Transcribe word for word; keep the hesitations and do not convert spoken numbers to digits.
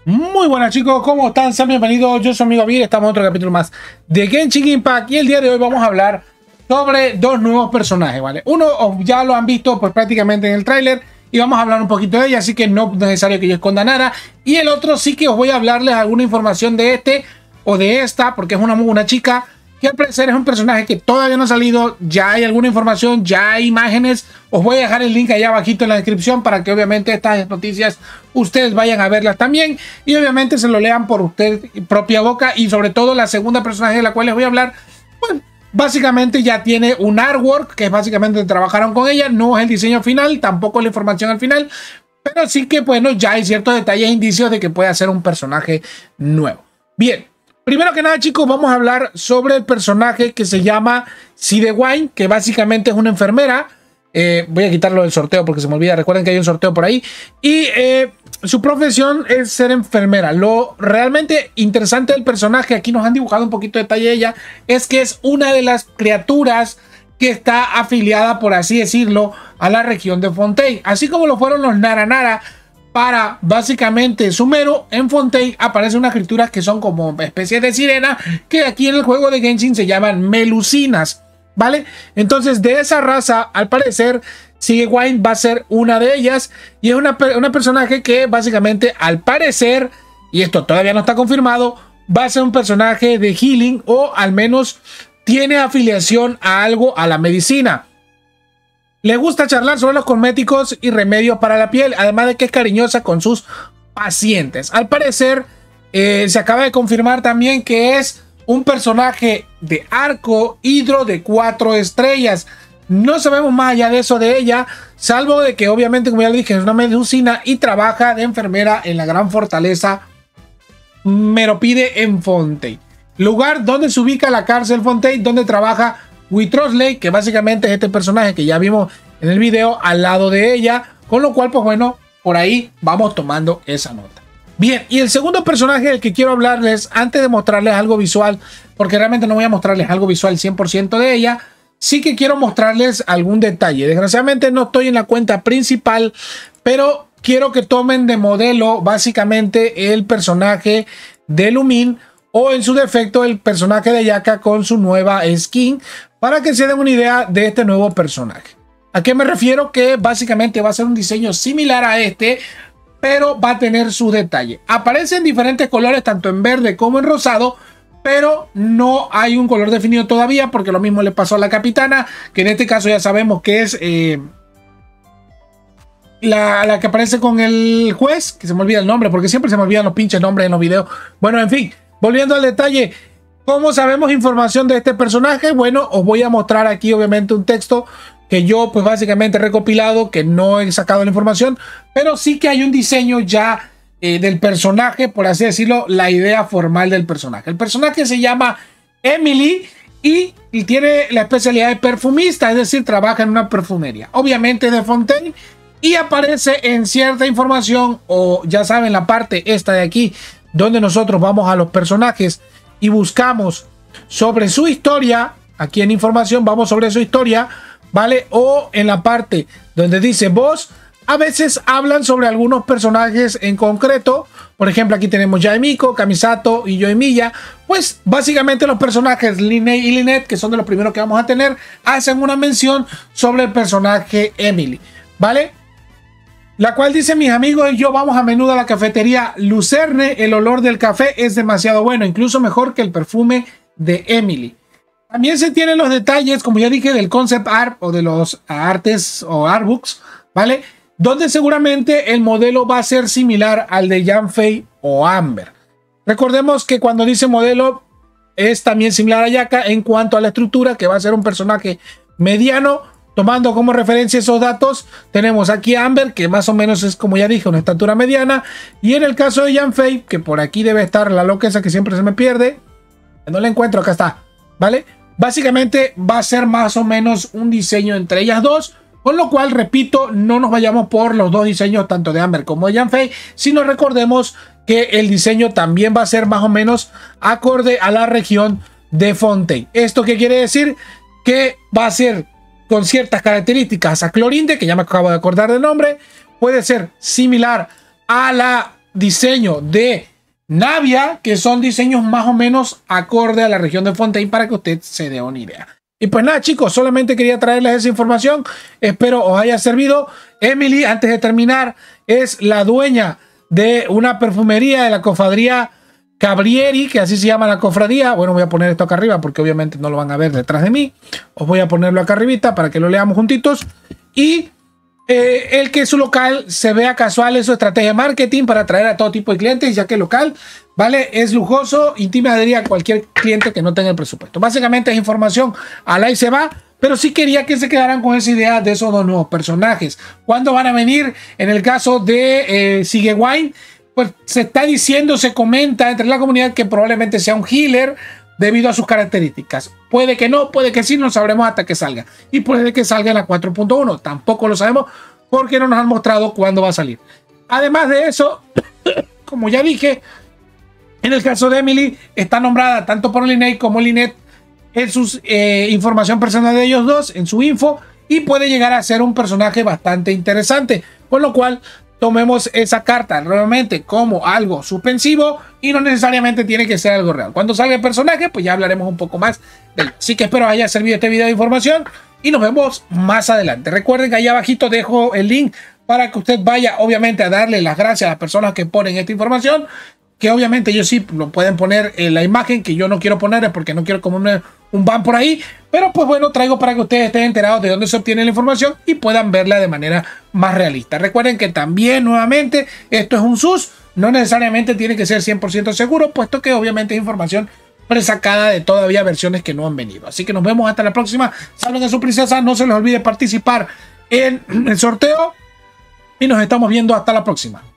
Muy buenas chicos, ¿cómo están? Sean bienvenidos, yo soy amigo Vir, estamos en otro capítulo más de Genshin Impact y el día de hoy vamos a hablar sobre dos nuevos personajes, ¿vale? Uno ya lo han visto pues prácticamente en el tráiler y vamos a hablar un poquito de ella, así que no es necesario que yo esconda nada. Y el otro sí que os voy a hablarles alguna información de este o de esta, porque es una, una chica que al parecer es un personaje que todavía no ha salido, ya hay alguna información, ya hay imágenes. Os voy a dejar el link allá abajito en la descripción para que obviamente estas noticias ustedes vayan a verlas también y obviamente se lo lean por usted propia boca. Y sobre todo la segunda personaje de la cual les voy a hablar, pues básicamente ya tiene un artwork que básicamente trabajaron con ella, no es el diseño final, tampoco es la información al final, pero sí que bueno, ya hay ciertos detalles e indicios de que puede ser un personaje nuevo. Bien. Primero que nada, chicos, vamos a hablar sobre el personaje que se llama Sidewind, que básicamente es una enfermera. Eh, voy a quitarlo del sorteo porque se me olvida. Recuerden que hay un sorteo por ahí. Y eh, su profesión es ser enfermera. Lo realmente interesante del personaje, aquí nos han dibujado un poquito de detalle de ella, es que es una de las criaturas que está afiliada, por así decirlo, a la región de Fontaine. Así como lo fueron los Nara Nara. Para básicamente Sumeru, en Fontaine aparecen unas criaturas que son como especies de sirena, que aquí en el juego de Genshin se llaman melusinas, ¿vale? Entonces de esa raza, al parecer, Sidewind va a ser una de ellas, y es una, una personaje que básicamente, al parecer, y esto todavía no está confirmado, va a ser un personaje de healing, o al menos tiene afiliación a algo, a la medicina. Le gusta charlar sobre los cosméticos y remedios para la piel, además de que es cariñosa con sus pacientes. Al parecer, eh, se acaba de confirmar también que es un personaje de arco hidro de cuatro estrellas. No sabemos más allá de eso de ella, salvo de que obviamente, como ya le dije, es una medicina y trabaja de enfermera en la gran fortaleza Meropide en Fontaine. Lugar donde se ubica la cárcel Fontaine, donde trabaja Withrosleigh, que básicamente es este personaje que ya vimos en el video al lado de ella, con lo cual pues bueno, por ahí vamos tomando esa nota. Bien, y el segundo personaje del que quiero hablarles, antes de mostrarles algo visual, porque realmente no voy a mostrarles algo visual cien por ciento de ella, sí que quiero mostrarles algún detalle. Desgraciadamente no estoy en la cuenta principal, pero quiero que tomen de modelo básicamente el personaje de Lumin, o en su defecto el personaje de Yaka con su nueva skin, para que se den una idea de este nuevo personaje. ¿A qué me refiero? Que básicamente va a ser un diseño similar a este, pero va a tener su detalle. Aparece en diferentes colores, tanto en verde como en rosado, pero no hay un color definido todavía, porque lo mismo le pasó a la capitana, que en este caso ya sabemos que es eh, la, la que aparece con el juez, que se me olvida el nombre, porque siempre se me olvidan los pinches nombres en los videos. Bueno, en fin. Volviendo al detalle, ¿cómo sabemos información de este personaje? Bueno, os voy a mostrar aquí obviamente un texto que yo pues básicamente he recopilado, que no he sacado la información, pero sí que hay un diseño ya eh, del personaje, por así decirlo, la idea formal del personaje. El personaje se llama Emily y, y tiene la especialidad de perfumista, es decir, trabaja en una perfumería. Obviamente es de Fontaine y aparece en cierta información, o ya saben, la parte esta de aquí, donde nosotros vamos a los personajes y buscamos sobre su historia. Aquí en información vamos sobre su historia, ¿vale? O en la parte donde dice voz, a veces hablan sobre algunos personajes en concreto. Por ejemplo, aquí tenemos Yaemiko, Kamisato y Yoimiya. Pues básicamente los personajes Linnea y Lynette, que son de los primeros que vamos a tener, hacen una mención sobre el personaje Emily, ¿vale? La cual dice: mis amigos y yo vamos a menudo a la cafetería Lucerne, el olor del café es demasiado bueno, incluso mejor que el perfume de Emily. También se tienen los detalles, como ya dije, del concept art o de los artes o artbooks, ¿vale? Donde seguramente el modelo va a ser similar al de Yanfei o Amber. Recordemos que cuando dice modelo es también similar a Yaka en cuanto a la estructura, que va a ser un personaje mediano. Tomando como referencia esos datos, tenemos aquí a Amber, que más o menos es, como ya dije, una estatura mediana. Y en el caso de Yanfei, que por aquí debe estar la loca esa que siempre se me pierde. No la encuentro, acá está, ¿vale? Básicamente va a ser más o menos un diseño entre ellas dos. Con lo cual, repito, no nos vayamos por los dos diseños, tanto de Amber como de Yanfei, sino recordemos que el diseño también va a ser más o menos acorde a la región de Fontaine. ¿Esto qué quiere decir? Que va a ser con ciertas características a Clorinde, que ya me acabo de acordar del nombre, puede ser similar a la diseño de Navia, que son diseños más o menos acorde a la región de Fontaine para que usted se dé una idea. Y pues nada, chicos, solamente quería traerles esa información. Espero os haya servido. Emily, antes de terminar, es la dueña de una perfumería de la cofradía Cabrieri, que así se llama la cofradía. Bueno, voy a poner esto acá arriba porque obviamente no lo van a ver detrás de mí. Os voy a ponerlo acá arribita para que lo leamos juntitos. Y eh, el que su local se vea casual es su estrategia de marketing para atraer a todo tipo de clientes, ya que el local, ¿vale?, es lujoso, intimidaría a cualquier cliente que no tenga el presupuesto. Básicamente es información a la y se va, pero sí quería que se quedaran con esa idea de esos dos nuevos personajes. ¿Cuándo van a venir? En el caso de eh, Sigue Wine, pues se está diciendo, se comenta entre la comunidad que probablemente sea un healer debido a sus características. Puede que no, puede que sí, no sabremos hasta que salga. Y puede que salga en la cuatro punto uno. Tampoco lo sabemos porque no nos han mostrado cuándo va a salir. Además de eso, como ya dije, en el caso de Emily, está nombrada tanto por Lynette como Lynette en su eh, información personal de ellos dos, en su info, y puede llegar a ser un personaje bastante interesante. Con lo cual, tomemos esa carta realmente como algo suspensivo y no necesariamente tiene que ser algo real. Cuando salga el personaje, pues ya hablaremos un poco más de él. Así que espero haya servido este video de información y nos vemos más adelante. Recuerden que allá abajito dejo el link para que usted vaya, obviamente, a darle las gracias a las personas que ponen esta información, que obviamente ellos sí lo pueden poner en la imagen, que yo no quiero poner porque no quiero como un, un ban por ahí, pero pues bueno, traigo para que ustedes estén enterados de dónde se obtiene la información y puedan verla de manera más realista. Recuerden que también, nuevamente, esto es un sus, no necesariamente tiene que ser cien por ciento seguro, puesto que obviamente es información presacada de todavía versiones que no han venido. Así que nos vemos hasta la próxima. Salven a su princesa, no se les olvide participar en el sorteo y nos estamos viendo hasta la próxima.